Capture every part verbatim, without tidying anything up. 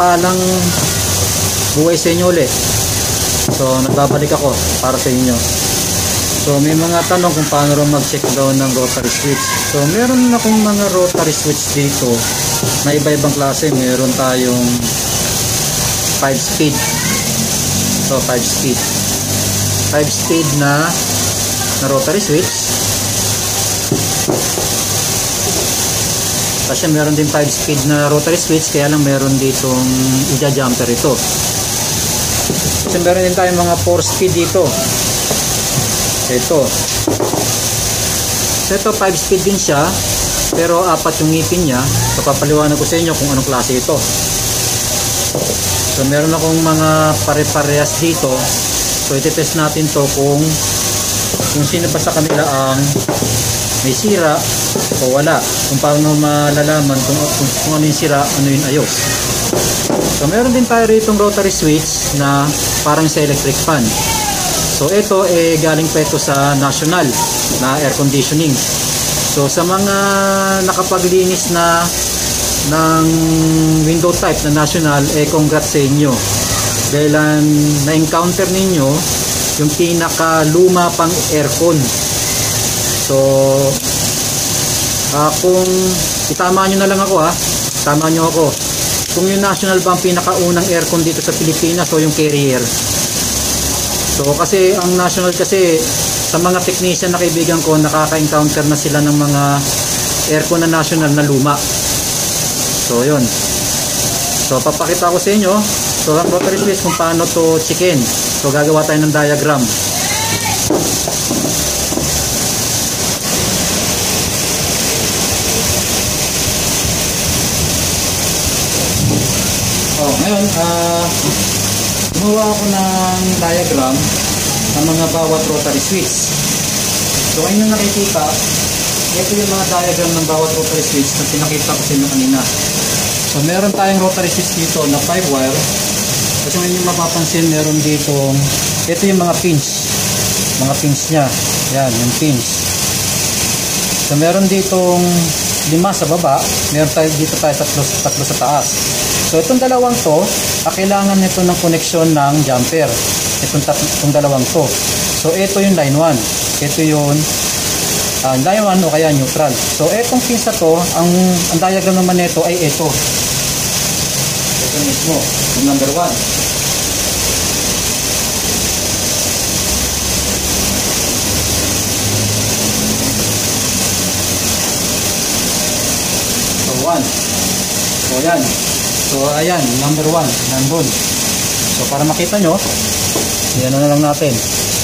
mapagpalang buhay sa inyo ulit. So nagbabalik ako para sa inyo. So may mga tanong kung paano rin mag-check down ng rotary switch. So meron akong mga rotary switch dito na iba-ibang klase. Meron tayong five speed. So five speed. five speed na na rotary switch. Kasi meron din five speed na rotary switch, kaya lang meron ditong ija-jumper ito. Kasi meron din tayong mga four speed dito. Ito. So ito five speed din siya, pero apat yung ngipin niya. So papaliwanag ko sa inyo kung anong klase ito. So meron akong mga pare-parehas dito. So iti-test natin to kung kung sino pa sa kanila ang may sira o wala. Kung paano malalaman kung, kung, kung ano yung sira, ano yung ayos. So meron din tayo rito rotary switch na parang sa electric fan. So ito eh galing pa ito sa national na air conditioning. So sa mga nakapaglinis na ng window type na national, eh congrats sa inyo. Dahil uh, na-encounter ninyo yung pinaka luma pang aircon. So uh, kung itama nyo na lang ako ha, tama nyo ako. Kung yung national ba ang pinakaunang aircon dito sa Pilipinas o yung Carrier. So kasi ang national kasi sa mga technician na kaibigan ko, nakaka-encounter na sila ng mga aircon na national na luma. So yun. So papakita ko sa inyo so ang rotary switch kung paano to checkin. So gagawa tayo ng diagram. Oh, ngayon ah uh, gumawa ako ng diagram ng mga bawat rotary switch. So ayun yung nakikita, ito yung mga diagram ng bawat rotary switch na pinakita ko sa inyo kanina. So meron tayong rotary switch dito na five wire. Kasi ngayon yung mapapansin, meron dito, ito yung mga pins. Mga pins nya. Yan, yung pins. So meron ditong lima sa baba, meron tayo dito tayo tatlo, tatlo sa taas. So itong dalawang to, ah, kailangan nito ng koneksyon ng jumper. Itong, itong dalawang to. So ito yung line one. Ito yung uh, line one o kaya neutral. So itong pins na to, ang, ang diagram naman nito ay ito. Ito mismo, yung number one. So one. So yan. So ayan, number one, nandun. So para makita nyo, yan na lang natin.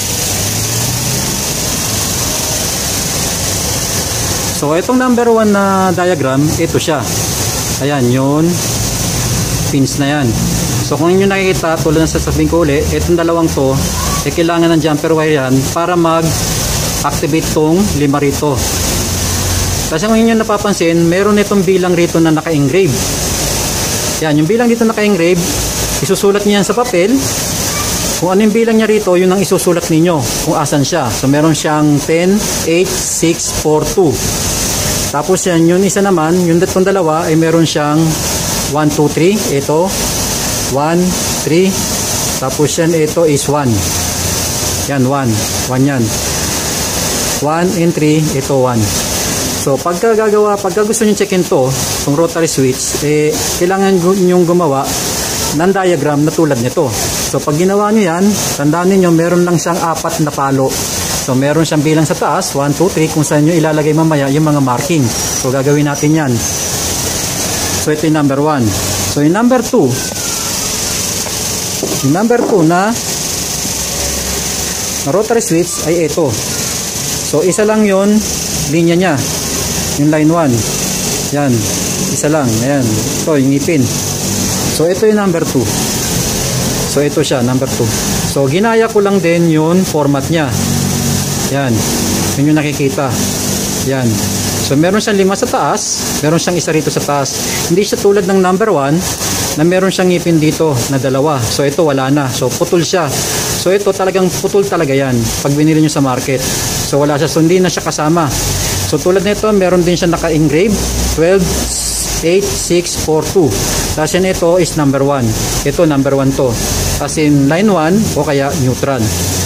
So itong number one na diagram, ito siya. Ayan, yun. Pins na yan. So kung inyo nakikita, tulad ng sasabihin ko ulit, itong dalawang to, eh, kailangan ng jumper wire yan para mag-activate tong lima rito. Kasi kung inyo napapansin, meron itong bilang rito na naka-engrave. Yan, yung bilang dito naka-engrave, isusulat niyo yan sa papel. Kung ano yung bilang niya rito, yun ang isusulat ninyo kung asan siya. So meron siyang ten, eight, six, four, two. Tapos yan, yung isa naman, yung datong dalawa ay meron siyang one, two, three. Ito, one, three. Tapos yan, ito is one. Yan, one. one yan. one and three, ito one. So pagka gagawa, pagka gusto niyo check-in to, itong rotary switch, eh, kailangan nyong gumawa ng diagram na tulad nito. So pag ginawa niyo yan, tandaan niyo meron lang siyang apat na palo. So meron siyang bilang sa taas, one, two, three, kung saan nyo ilalagay mamaya yung mga marking. So gagawin natin yan. So ito yung number one. So yung number two, yung number two na, na rotary switch ay ito. So isa lang yon linya niya. Yung line one. Yan. Isa lang. Ayan. Ito yung ngipin. So ito yung number two. So ito siya, number two. So ginaya ko lang din yung format niya. Yan. Yun yung nakikita. Yan. So meron siyang lima sa taas. Meron siyang isa rito sa taas. Hindi siya tulad ng number one na meron siyang ngipin dito na dalawa. So ito wala na. So putol siya. So ito talagang putol talaga yan pag binili nyo sa market. So wala siya. So hindi na siya kasama. So tulad nito, meron din siya naka-engrave twelve eight six four two. Tapos yan, ito is number one. Ito number one to. As in line one o kaya neutral.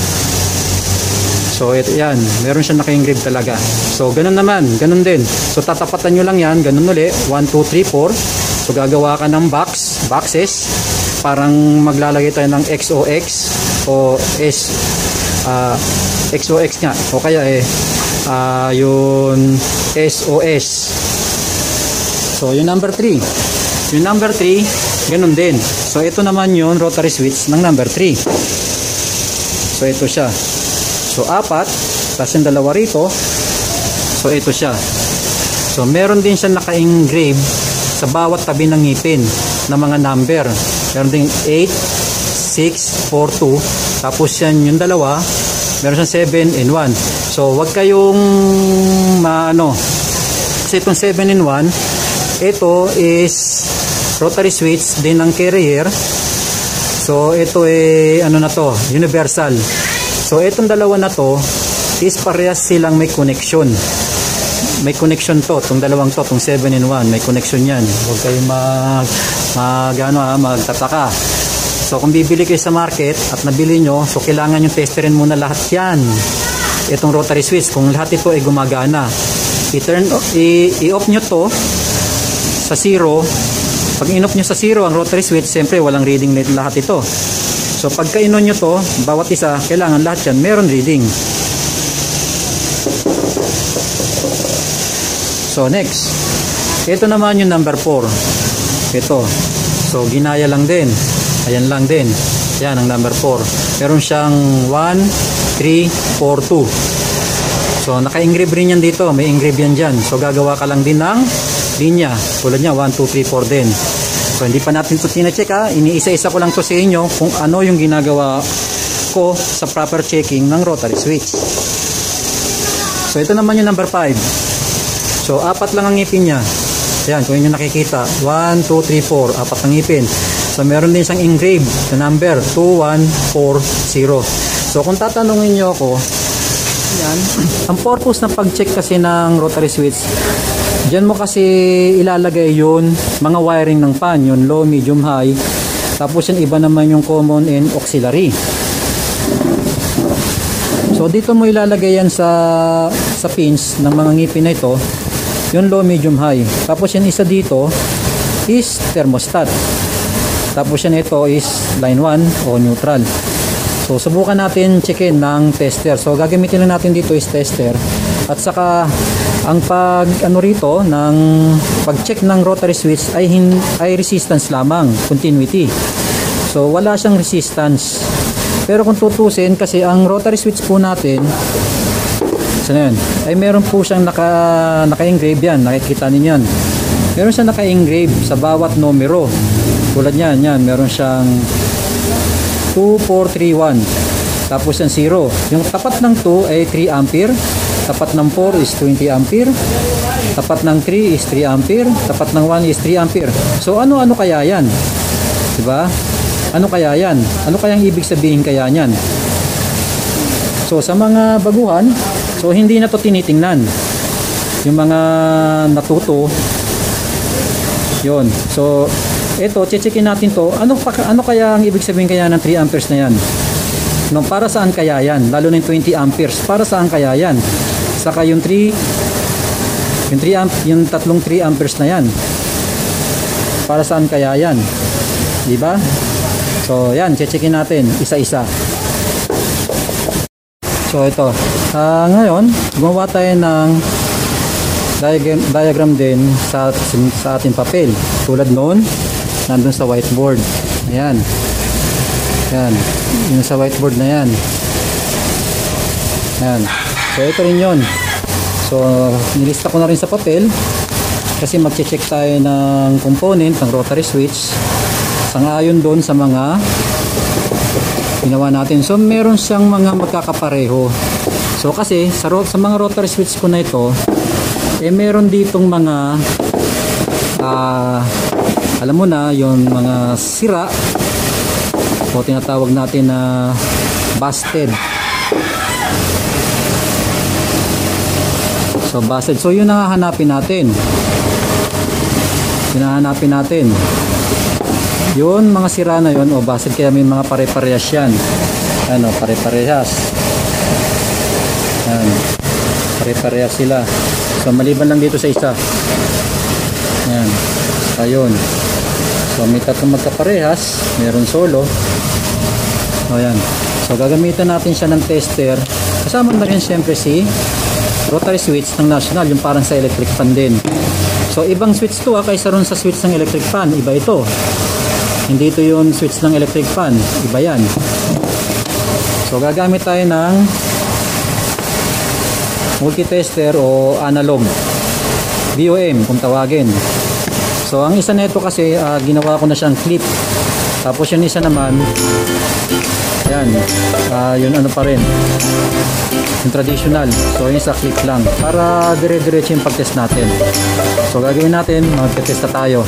So ito yan, meron siya naka-engrave talaga. So ganun naman, ganun din. So tatapatan nyo lang yan, ganun uli, one, two, three, four. So gagawa ka ng box, boxes. Parang maglalagay tayo ng X O X o S, uh, X O X nga. O kaya eh, uh, yun S O S. So yung number three. Yung number three, ganun din. So ito naman yung rotary switch ng number three. So ito siya. So apat, tapos yung dalawa rito. So ito siya. So meron din siya naka-engrave sa bawat tabi ng ngipin na mga number. Meron ding eight, six, four, two. Tapos yan yung dalawa, meron siyang seven and one. So wag kayong maano. Kasi itong seven and one, ito is rotary switch din ng carrier. So ito eh ano na to, universal. So itong dalawa na to is parehas silang may connection. May connection to, itong dalawang to, itong seven and one, may connection yan. Huwag kayong mag, mag, ano, ha, magtataka. So kung bibili kayo sa market at nabili nyo, so kailangan yung testerin muna lahat yan. Itong rotary switch, kung lahat ito ay gumagana. I-turn, i-off nyo to sa zero. Pag in-off nyo sa zero ang rotary switch, siyempre walang reading lahat ito. So pagka in-on nyo to, bawat isa, kailangan lahat yan meron reading. So next, ito naman yung number four. Ito. So ginaya lang din. Ayan lang din. Yan ang number four. Meron siyang one, three, four, two. So naka-engrave rin yan dito. May engrave yan dyan. So gagawa ka lang din ng linya. Tulad niya, one, two, three, four din. So hindi pa natin ito sina-check ha. Iniisa-isa ko lang to sa inyo kung ano yung ginagawa ko sa proper checking ng rotary switch. So ito naman yung number five. So, apat lang ang ngipin niya. Ayan, kung inyo nakikita. one, two, three, four. Apat ang ngipin. So, meron din siyang engrave na number two one four zero. So, kung tatanungin nyo ako, yan, ang purpose ng pag-check kasi ng rotary switch, dyan mo kasi ilalagay yun, mga wiring ng fan, yun low, medium, high. Tapos yung iba naman yung common and auxiliary. So, dito mo ilalagay yan sa, sa pins ng mga ngipin na ito. Yung low, medium, high. Tapos yan isa dito is thermostat. Tapos yan ito is line one o neutral. So subukan natin checkin ng tester. So gagamitin lang natin dito is tester. At saka ang pag ano rito ng pag-check ng rotary switch ay hin, ay resistance lamang, continuity. So wala siyang resistance. Pero kung tutusin kasi ang rotary switch po natin, so yan, ay meron po siyang naka, naka-engrave yan, nakikita ninyo yan. Meron siyang naka-engrave sa bawat numero. Tulad yan, yan, meron siyang two four three one. Tapos yung zero. Yung tapat ng two ay three ampere. Tapat ng four is twenty ampere. Tapat ng three is three ampere. Tapat ng one is three ampere. So ano-ano kaya yan? Diba? Ano kaya yan? Ano kayang ibig sabihin kaya yan? So sa mga baguhan, so hindi na to tinitingnan. Yung mga natuto, yun. So ito, checkin natin to. Ano, ano kaya ang ibig sabihin kaya ng three amperes na yan? No, para saan kaya yan? Lalo na yung twenty amperes. Para saan kaya yan? Saka yung three, yung three amp, yung tatlong three amperes na yan. Para saan kaya yan? Diba? So yan, checkin natin isa-isa. So ito, uh, ngayon gumawa tayo ng diagram, diagram din sa, sa ating papel. Tulad noon, nandun sa whiteboard. Ayan. Ayan. Yung sa whiteboard na yan. Ayan. So ito rin yun. So nilista ko na rin sa papel kasi mag-check tayo ng component ng rotary switch sangayon doon sa mga ginawa natin. So meron siyang mga magkakapareho. So kasi sa, sa mga rotary switch ko na ito, eh meron ditong mga uh, alam mo na yung mga sira o tinatawag natin na busted. So busted. So yun ang hahanapin natin. hinahanapin natin. Yun, mga sira na yun, o bakit kaya may mga pare-parehas yan. Ano, pare-parehas. Yan. Pare-parehas sila. So, maliban lang dito sa isa. Yan. Ayun. So, may tatlong magkaparehas. Meron solo. O, yan. So, gagamitan natin siya ng tester. Kasama na rin siyempre si rotary switch ng National, yung parang sa electric fan din. So, ibang switch to ha, kaysa ron sa switch ng electric fan. Iba ito. Hindi ito yung switch ng electric fan. Iba yan. So, gagamit tayo ng multitester o analog. V O M kung tawagin. So, ang isa nito kasi, uh, ginawa ko na siyang clip. Tapos yung isa naman, yan, uh, yun ano pa rin. Yung traditional. So, yung isa clip lang. Para dire-diretso yung pag-test natin. So, gagawin natin, mag-test na tayo.